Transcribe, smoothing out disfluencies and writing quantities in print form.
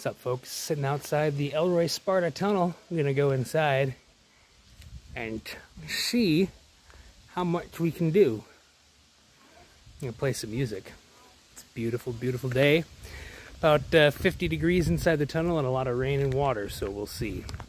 What's up, folks? Sitting outside the Elroy Sparta tunnel. We're gonna go inside and see how much we can do. I'm gonna play some music. It's a beautiful, beautiful day. About 50 degrees inside the tunnel and a lot of rain and water, so we'll see.